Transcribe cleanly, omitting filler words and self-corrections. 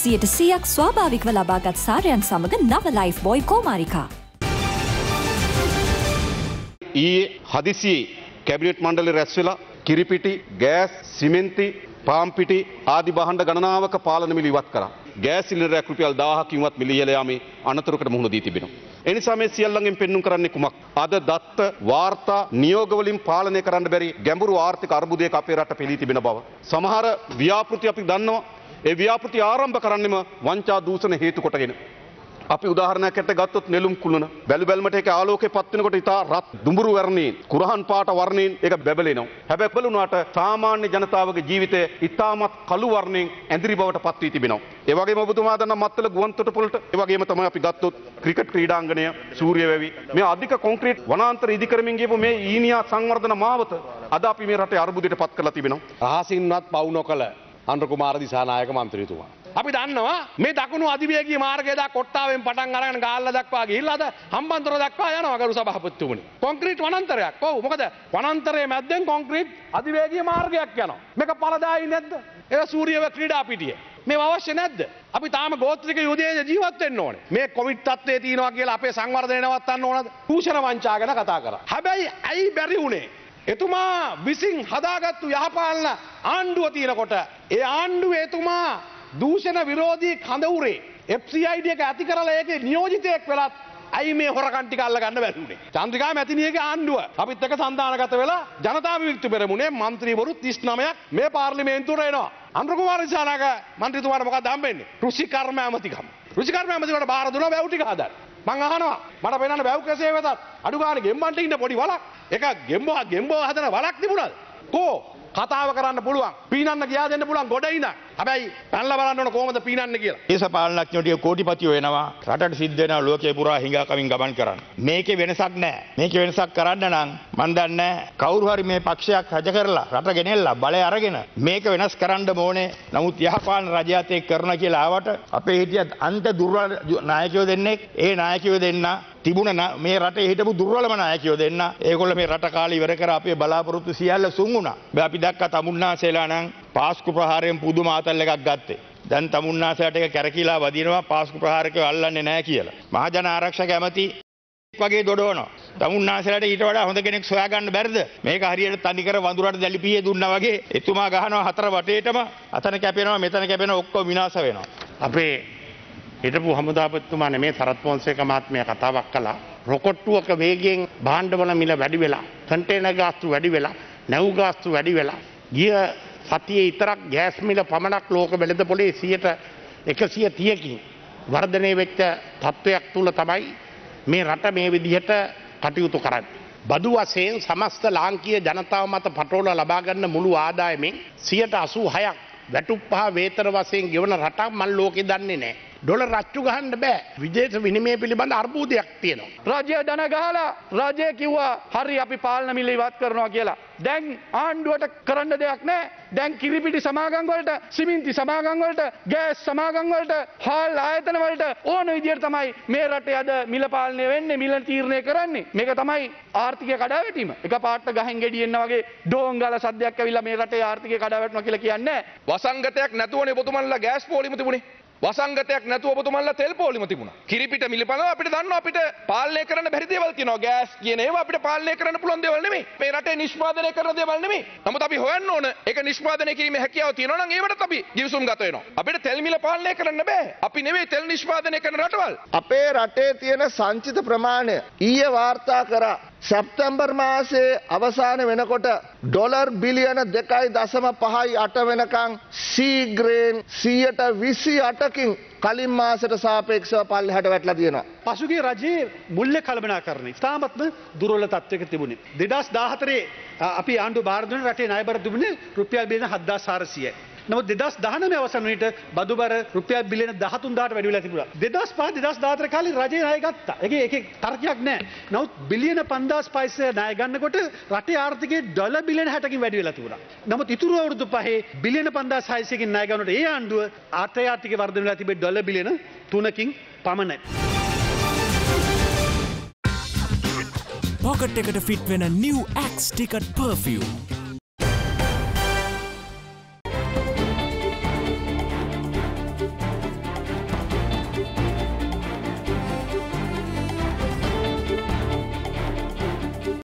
100% ස්වාභාවිකව ලබාගත් සාරයන් සමග නව ලයිෆ් බොයි කෝමාරිකා. හදිසි කැබිනට් මණ්ඩලය රැස් වෙලා කිරිපිටි, ගෑස්, සිමෙන්ති, පාම්පිටි ආදී භාණ්ඩ ගණනාවක පාලන මිල ඉවත් කරා. ගෑස් සිලින්ඩරයක් රුපියල් 1000කින් වත් මිල ඉහළ යාමේ අනතුරකට මුහුණ දී තිබෙනවා. ඒ නිසා මේ සියල්ලන්ගෙන් පෙන්눔 කරන්නේ කුමක්? අද දත්ත වාර්තා නියෝග වලින් පාලනය කරන්න බැරි ගැඹුරු ආර්ථික අර්බුදයක අපේ රට පෙළී තිබෙන බව. සමහර ව්‍යාපෘති අපි දන්නවා. ඒ ව්‍යාපෘති ආරම්භ කරන්නෙම වංචා දූෂණ හේතු කොටගෙන. අපි උදාහරණයක් ඇට ගත්තොත් නෙළුම් කුළුණ බැලු බැලමට ඒක ආලෝකේ පත් වෙනකොට ඉතා රත් දුඹුරු වර්ණයෙන් කුරහන් පාට වර්ණයෙන් ඒක බැබලෙනවා. හැබැයි බලුණාට සාමාන්‍ය ජනතාවගේ ජීවිතය ඉතාමත් කළු වර්ණයෙන් ඇඳිරි බවට පත් වී තිබෙනවා. ඒ වගේම ඔබතුමා දන්නා මත්තල ගුවන් තොටුපළට ඒ වගේම තමයි අපි ගත්තොත් ක්‍රිකට් ක්‍රීඩාංගණය සූර්ය වැවි මේ අධික කොන්ක්‍රීට් වනාන්තර ඉදි කරමින් ගියපු මේ ඊනියා සංවර්ධන මාවත අද අපි මේ රටේ අර්බුදයට පත් කරලා තිබෙනවා. අහසින්වත් පවු නොකළ අනුර කුමාර දිසානායක මන්ත්‍රීතුමා. අපි දන්නවා මේ දකුණු අධිවේගී මාර්ගය දා කොට්ටාවෙන් පටන් අරගෙන ගාල්ල දක්වා ගිහිල්ලා අද හම්බන්තොට දක්වා යනවා ගරු සභාපතිතුමනි. කොන්ක්‍රීට් වනාන්තරයක්. ඔව් මොකද වනාන්තරයේ මැද්දෙන් කොන්ක්‍රීට් අධිවේගී මාර්ගයක් යනවා. මේක පළදායි නැද්ද? ඒක සූර්යව ක්‍රීඩා පිටිය. මේව අවශ්‍ය නැද්ද? අපි තාම ගෝත්‍රික යුදයේ ජීවත් වෙන්න ඕනේ. මේ කොවිඩ් තත්ත්වයේ තියෙනවා කියලා අපේ සංවර්ධනය නවත්තන්න ඕනද? දූෂණ වංචා ගැන කතා කරා. හැබැයි ඇයි බැරි වුනේ? එතුමා විසින් හදාගත්තු යහපාලන ආණ්ඩුව තියෙනකොට ඒ ආණ්ඩුවේ එතුමා දූෂණ විරෝධී කඳවුරේ FCID එක ඇති කරලා ඒකේ නියෝජිතයෙක් වෙලත් ඇයි මේ හොරකම් ටික අල්ල ගන්න බැරි වුනේ? චන්ද්‍රිකා මැතිණියගේ ආණ්ඩුව අපිත් එක්ක සන්දානගත වෙලා ජනතා විමුක්ති පෙරමුණේ മന്ത്രിවරු 39ක් මේ පාර්ලිමේන්තුවට එනවා. අනුර කුමාර දිසානායක മന്ത്രിතුමාට මොකක්ද හම්බෙන්නේ? කෘෂිකර්ම ඇමතිකම. කෘෂිකර්ම ඇමතිවට බාර දුන්නා වැව් ටික හදන්න. මං අහනවා මට පෙන්නන්න වැව් කෙසේ වෙතත් අඩු ගානේ ගෙම්බන්ට ඉන්න පොඩි වලක්. ඒක ගෙම්බෝ හදන වලක් තිබුණාද? කෝ කතාව කරන්න පුළුවන්. පීනන්න ගියා දෙන්න පුළුවන් ගොඩ ඉඳන්. හැබැයි පැනලා බලන්න ඕන කොහොමද පීනන්නේ කියලා. දේශපාලනඥයෝ කෝටිපතියෝ වෙනවා. රටට සිද්ධ වෙනවා ලෝකේ පුරා හිඟා කමින් ගමන් කරන්න. මේකේ වෙනසක් නැහැ. මේකේ වෙනසක් කරන්න නම් මන් දන්නේ කවුරු හරි මේ පක්ෂයක් රජ කරලා රට ගෙනෙල්ලා බලය අරගෙන මේක වෙනස් කරන්න ඕනේ. නමුත් යහපාලන රජයත් එක්ක කරන කියලා ආවට අපේ හිටිය අන්ත දුර්වල නායකයෝ දෙන්නෙක් ඒ නායකයෝ දෙන්න තිබුණ මේ රටේ හිටපු දුර්වලම නායකයෝ දෙන්න ඒගොල්ලෝ මේ රට කාලේ ඉවර කර අපේ බලාපොරොත්තු සියල්ල සුන් වුණා. අපි දැක්ක තමුන්නාසෙලා නම් පාස්කු ප්‍රහාරයෙන් පුදුම ආතල් එකක් ගත්තේ. දැන් තමුන්නාසලට එක කැරකිලා වදිනවා පාස්කු ප්‍රහාරකයෝ අල්ලන්නේ නැහැ කියලා. මහජන ආරක්ෂක ඇමති වගේ දොඩවනවා. තමුන්නාසලට ඊට වඩා හොඳ කෙනෙක් සොයාගන්න බැරිද? මේක හරියට තනිකර වඳුරට දැලිපියේ දුන්නා වගේ එතුමා ගහනවා හතර වටේටම අතන කැපෙනවා මෙතන කැපෙනවා ඔක්කොම විනාශ වෙනවා. අපේ හිටපු හමුදාපතිතුමා නෙමේ සරත් පොන්සේක මහත්මයා කතාවක් කළා. රොකට්ටුවක වේගයෙන් භාණ්ඩවල මිල වැඩි වෙලා, කන්ටේනර් ගාස්තු වැඩි වෙලා, නැව් ගාස්තු වැඩි වෙලා. ගිය සතියේ විතරක් ගෑස් මිල පමණක් ලෝක වෙළඳපොලේ 130කින් වර්ධනය වෙච්ච තත්ත්වයක් තුල තමයි මේ රට මේ විදිහට කටයුතු කරන්නේ. බදු වශයෙන් සමස්ත ලාංකීය ජනතාව මත පටෝල ලබා ගන්න මුළු ආදායමෙන් 86ක් වැටුප්පහ වේතන වශයෙන් ගෙවන රටක් මන් ලෝකේ දන්නේ නැහැ. ඩොලර් රච්චු ගහන්න බෑ. විදේශ විනිමය පිළිබඳ අර්බුදයක් තියෙනවා. රාජ්‍ය ධන ගහලා රාජ්‍ය කිව්වා හරි අපි පාලන මිල ඉවත් කරනවා කියලා. දැන් ආණ්ඩුවට කරන්න දෙයක් නැහැ. දැන් කිරිපිටි සමාගම් වලට, සිමෙන්ති සමාගම් වලට, ගෑස් සමාගම් වලට, හාල් ආයතන වලට ඕන විදියට තමයි මේ රටේ අද මිල පාලනය වෙන්නේ, මිල තීරණය කරන්නේ. මේක තමයි ආර්ථිකය කඩාවැටීම. එක පාට ගහෙන් ගෙඩියෙන්න වගේ ඩෝන් ගාලා සද්දයක් ඇවිල්ලා මේ රටේ ආර්ථිකය කඩාවැටෙනවා කියලා කියන්නේ නැහැ. වසංගතයක් නැතුවනේ ඔබතුමන්ලා ගෑස් පොලිම තිබුණේ. වසංගතයක් නැතුව ඔබතුමන්ලා තෙල් පොලිම තිබුණා. කිරිපිට මිලපල අපිට දන්නවා අපිට පාලනය කරන්න බැරි දේවල් තියෙනවා. ගෑස් කියන ඒවා අපිට පාලනය කරන්න පුළුවන් දේවල් නෙමෙයි. මේ රටේ නිෂ්පාදනය කරන දේවල් නෙමෙයි. නමුත් අපි හොයන්න ඕන ඒක නිෂ්පාදනය කිරීමේ හැකියාව තියෙනවා නම් ඒවටත් අපි ගිවිසුම් ගත වෙනවා. අපිට තෙල් මිල පාලනය කරන්න බෑ. අපි නෙමෙයි තෙල් නිෂ්පාදනය කරන රටවල්. අපේ රටේ තියෙන සංචිත ප්‍රමාණය ඊයේ වාර්තා කරා සැප්තැම්බර් මාසයේ අවසාන වෙනකොට ඩොලර් බිලියන 2.58 වෙනකන් සීග්‍රේන් 128කින් කලින් මාසයට සාපේක්ෂව පල්ලෙහාට වැටලා තියෙනවා. පසුගිය රජයේ මුල්‍ය කළමනාකරණය ඉතාමත්ම දුර්වල තත්ත්වයක තිබුණේ. 2014 අපි ආණ්ඩුව බාර දුන්න රටේ ණය බර තිබුණේ රුපියල් බිලියන 7400යි. නමුත් 2019 අවසන් වනට බදු බර රුපියල් බිලියන 13000ට වැඩි වෙලා තිබුණා. 2005 2014 කාලේ රජය ණය ගත්තා. ඒකේ තර්කයක් නැහැ. නමුත් බිලියන 5500 ණය ගන්නකොට රටේ ආර්ථිකයේ ඩොලර් බිලියන 60කින් වැඩි වෙලා තිබුණා. නමුත් ඉතුරු අවුරුදු පහේ බිලියන 5600කින් ණය ගන්නකොට ඒ ආණ්ඩුව ආර්ථිකය වර්ධනය වෙලා තිබෙන්නේ ඩොලර් බිලියන 3කින් පමණයි. පොකට් එකට ෆිට වෙන new Axe ticket perfume